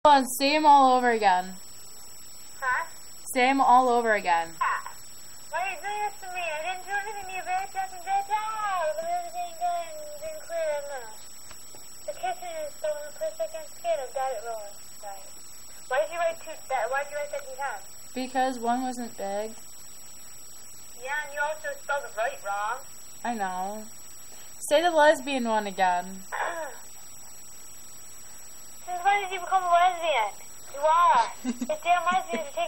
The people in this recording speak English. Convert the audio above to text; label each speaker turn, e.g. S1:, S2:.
S1: Hold on, say them all over again.
S2: Huh?
S1: Say them all over again.
S2: Yeah. Why are you doing this to me? I didn't do anything to you, bitch. I can get out. But everything didn't clear enough. The kitchen is still in the place I can skid. I've got it rolling. Right. Why did you write that 2 times?
S1: Because one wasn't big.
S2: Yeah, and you also spelled it right wrong.
S1: I know. Say the lesbian one again.
S2: Since when did you become a lesbian? You are. It's damn lesbians are